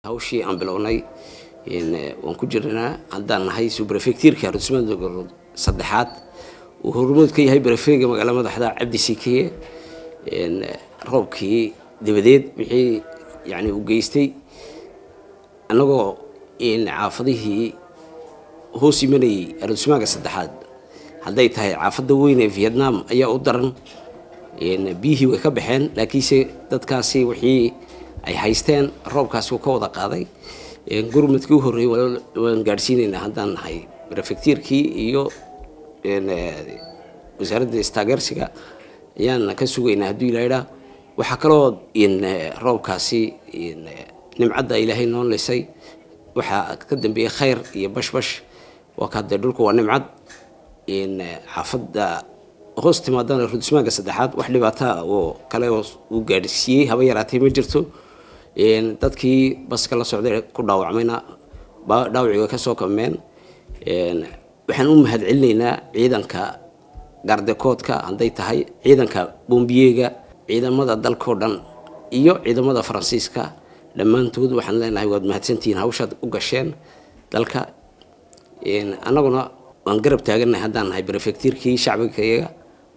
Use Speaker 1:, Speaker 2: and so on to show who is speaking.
Speaker 1: hawshii aan bilownay waan ku jirnaa haddaan nahay prefecture-ka arrondissement saddexaad uu hormuud ka yahay prefect-ga magaalada madaxda Cabdi Sikiye roobkii dibadeed wixii yani u geystay anagoo caafadihii hoos imanayay arrondissement saddexaad hadday tahay caafada weyn ee Vietnam ayaa u daran biyihii way ka baxeen laakiinse dadkaasi wixii ay haysteen roobkaas uu ka wada qaaday gurmadkii u horeeyay waan gaarsiinayna haddaan nahay prefecture-kii iyo wasaaradda istaageersiga ayaan ka sugaynaa hadduu ilaahay waxa kaloo roobkaasi nimcada ilaahay noo lisay waxa ka dambeeyay khayr iyo bashbash waa ka dhulku waa nimcad xaafada hoos timaadana arrondissement saddexaad wax dhibaato oo kale uu gaarsiiyay haba yaraatay ma jirto dadkii baska la socday ku dhaawacmayna dhaawiciga ka soo kameen waxaan u mahadcelinaynaa ciidanka gardekoodka haday tahay ciidanka bombiyega ciidamada dalka oo dhan iyo ciidamada Faransiiska dhamaantood waxaan leenahay waad mahadsantiin hawshaad u gasheen dalka anaguna waan garab taaganahay haddaan nahay prefecture-kii shacbiga